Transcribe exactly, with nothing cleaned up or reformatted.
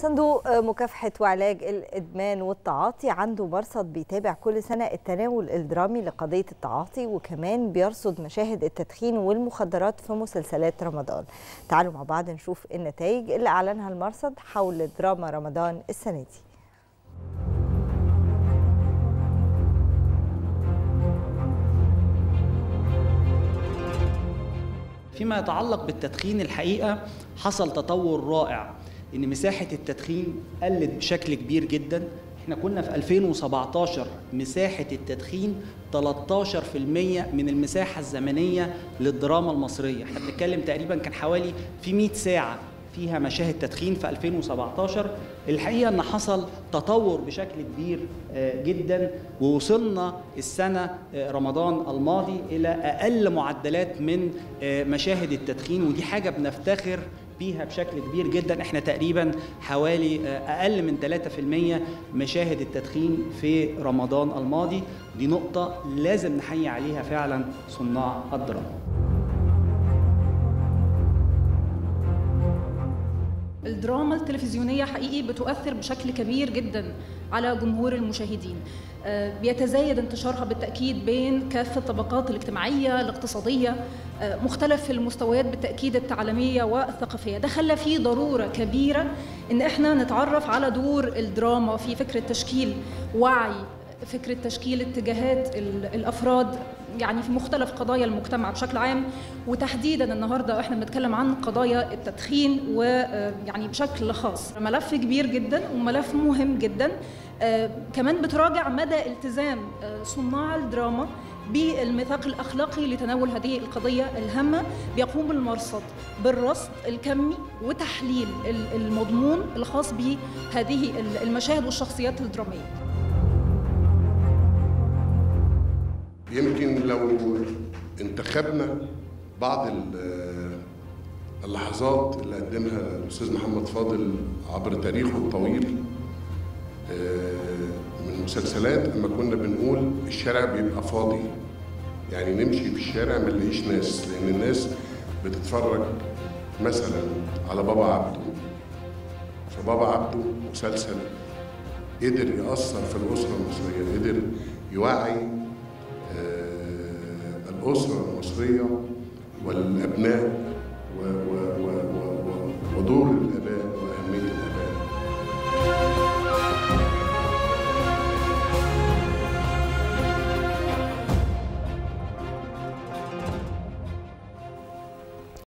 صندوق مكافحة وعلاج الإدمان والتعاطي عنده مرصد بيتابع كل سنة التناول الدرامي لقضية التعاطي، وكمان بيرصد مشاهد التدخين والمخدرات في مسلسلات رمضان. تعالوا مع بعض نشوف النتائج اللي أعلنها المرصد حول دراما رمضان السنة دي. فيما يتعلق بالتدخين، الحقيقة حصل تطور رائع، إن مساحة التدخين قلت بشكل كبير جدا. احنا كنا في ألفين وسبعتاشر مساحة التدخين ثلاثة عشر بالمئة من المساحة الزمنية للدراما المصرية. احنا بنتكلم تقريبا كان حوالي في مئة ساعة فيها مشاهد تدخين في ألفين وسبعتاشر. الحقيقة ان حصل تطور بشكل كبير جدا، ووصلنا السنة رمضان الماضي إلى أقل معدلات من مشاهد التدخين، ودي حاجة بنفتخر بيها بشكل كبير جدا. احنا تقريبا حوالي اقل من ثلاثة بالمئة مشاهد التدخين في رمضان الماضي. دي نقطة لازم نحيي عليها فعلا صناع الدراما. الدراما التلفزيونية حقيقي بتؤثر بشكل كبير جدا على جمهور المشاهدين. بيتزايد انتشارها بالتأكيد بين كافة الطبقات الاجتماعية الاقتصادية، مختلف المستويات بالتأكيد التعليمية والثقافية. ده خلى فيه ضرورة كبيرة إن احنا نتعرف على دور الدراما في فكرة تشكيل وعي، فكرة تشكيل اتجاهات الأفراد يعني في مختلف قضايا المجتمع بشكل عام، وتحديدا النهارده احنا بنتكلم عن قضايا التدخين ويعني بشكل خاص. ملف كبير جدا وملف مهم جدا. آه كمان بتراجع مدى التزام آه صناع الدراما بالميثاق الأخلاقي لتناول هذه القضية الهامة. بيقوم المرصد بالرصد الكمي وتحليل المضمون الخاص بهذه المشاهد والشخصيات الدرامية. يمكن لو انتخبنا بعض اللحظات اللي قدمها الأستاذ محمد فاضل عبر تاريخه الطويل من مسلسلات، اما كنا بنقول الشارع بيبقى فاضي، يعني نمشي في الشارع ما نلاقيش ناس، لأن الناس بتتفرج مثلا على بابا عبده. فبابا عبده مسلسل قدر يأثر في الأسرة المصرية، قدر يوعي الأسرة المصرية والأبناء